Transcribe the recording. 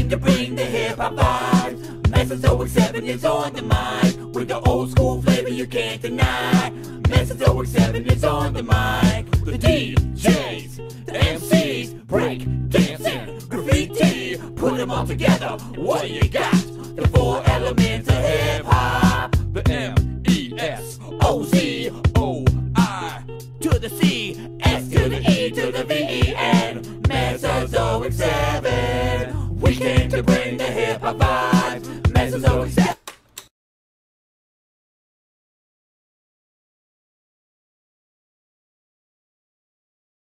came to bring the hip-hop vibe. Mesozoic 7 is on the mic, with the old school flavor you can't deny. Mesozoic 7 is on the mic. The DJs, the MCs, break, dancing, graffiti, put them all together, what do you got? The four elements of hip-hop. The M-E-S-O-Z-O-I To the C, S to the E to the V-E-N. Mesozoic 7, we came to bring the hip-hop vibe.